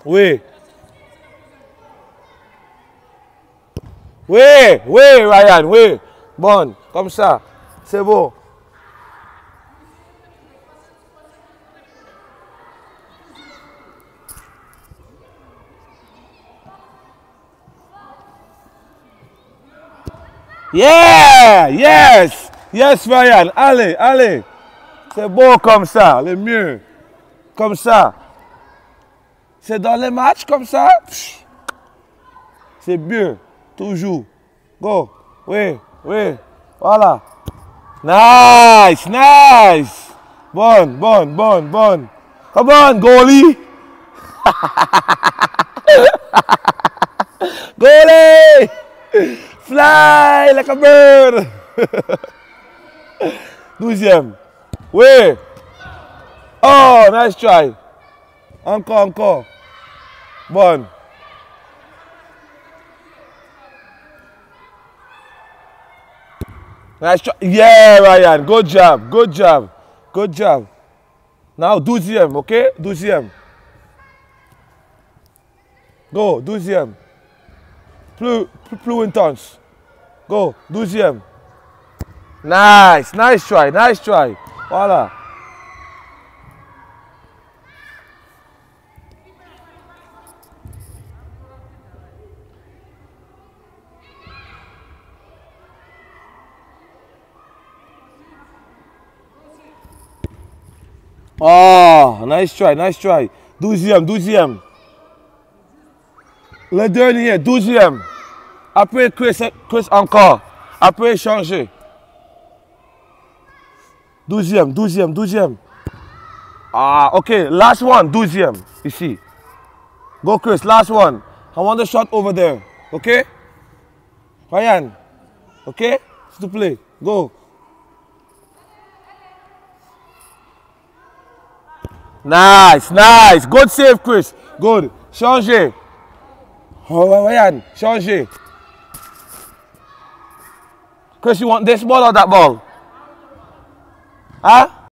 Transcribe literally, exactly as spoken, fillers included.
Oui. Oui, oui, Ryan, oui. Bon, comme ça. C'est bon. Yeah! Yes! Yes, Ryan. Allez, allez. C'est bon comme ça, le mieux. Comme ça. C'est dans les matchs comme ça. C'est mieux. Toujours. Go. Oui, oui. Voilà. Nice, nice. Bonne, bonne, bonne, bonne. Come on, goalie. Goalie. Fly like a bird. Douzième. Oui. Oh, nice try. Encore, encore. Bonne. Nice try. Yeah, Ryan. Good job. Good job. Good job. Now, douzième, ok? Douzième. Go, douzième. Plus, plus, plus intense. Go, douzième. Nice, nice try, nice try. Voilà. Oh, nice try, nice try. Douzième, douzième. Le dernier, douzième. Après, Chris, Chris encore. Après, changer. Douzième, douzième, douzième. Ah, ok. Last one, douzième. Ici. Go, Chris. Last one. I want the shot over there. Ok? Ryan. Ok? S'il te plaît. Go. Nice, nice. Good save, Chris. Good. Changer. Oh, Ryan, changer. Chris, you want this ball or that ball? Huh?